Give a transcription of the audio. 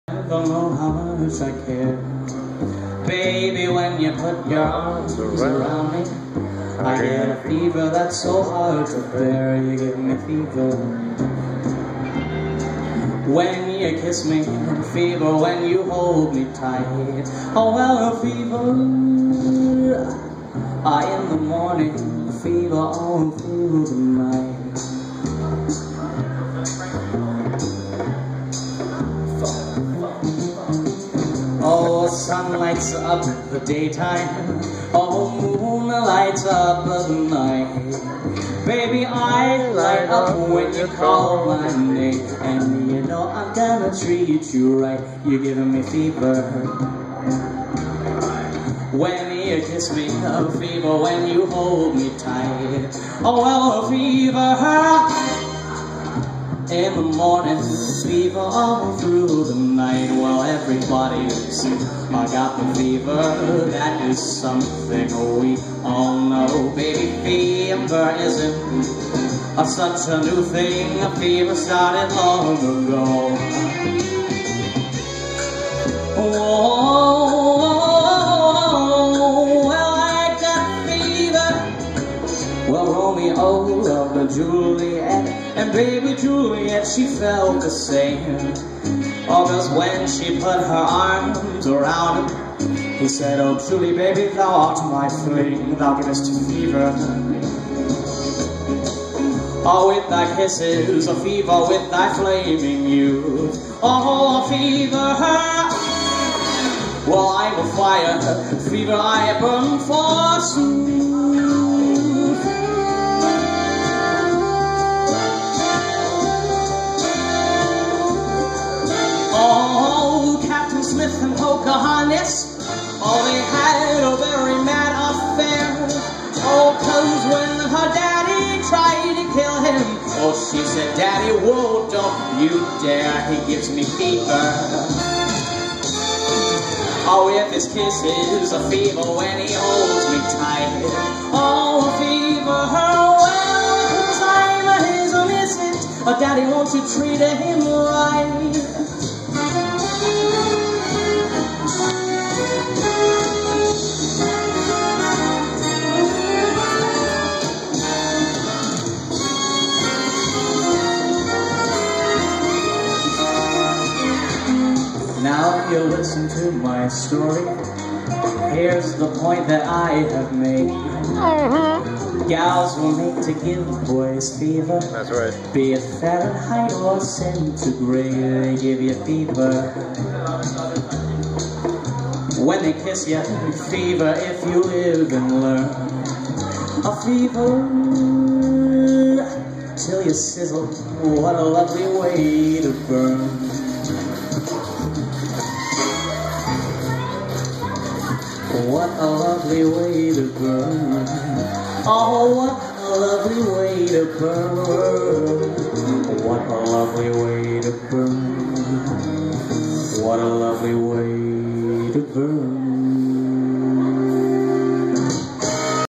don't know how much I care. Baby, when you put your arms around me, I get a fever that's so hard to bear. You give me fever when you kiss me, fever when you hold me tight. Oh well, a fever in the morning, fever all through the night. Oh, sun lights up the daytime, oh, moon lights up the night. Baby, I light up when you call my name, and you know I'm gonna treat you right. You're giving me fever when you kiss me, a fever when you hold me tight. Oh well, a fever in the morning, fever all through the night. Well, everybody's got the fever. That is something we all know. Baby, fever isn't such a new thing. A fever started long ago. Whoa, well, I got fever. Well, Romeo loved Juliet, and baby Juliet, she felt the same. Oh, 'cause when she put her arms around him, he said, oh, Julie, baby, thou art my flame, thou givest fever. Oh, with thy kisses, a fever with thy flaming youth. Oh, a fever. Well, I'm a fire, fever I burn forsooth. Oh, Captain Smith and Pocahontas, oh, they had a very mad affair. Oh, 'cause when her daddy tried to kill him, oh, she said, Daddy, whoa, don't you dare, he gives me fever. Oh, with his kisses, a fever when he holds me tight. Oh, a fever, well, 'cause I'm his innocent. Oh, Daddy, won't you treat him right? Now if you listen to my story, here's the point that I have made. Gals will make to give boys fever. That's right. Be it Fahrenheit or centigrade, they give you fever. When they kiss you, fever if you live and learn. A fever till you sizzle, what a lovely way to burn. What a lovely way to burn. Oh, what a lovely way to burn. What a lovely way to burn. What a lovely way to burn.